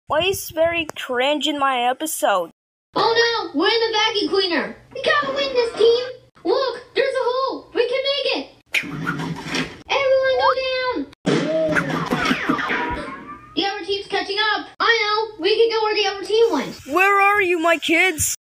Why is very cringe in my episode? Oh no, we're in the vacuum cleaner. We gotta win this, team. Look, there's a hole. We can make it. Everyone go down. The other team's catching up. I know. We can go where the other team went. Where are you, my kids?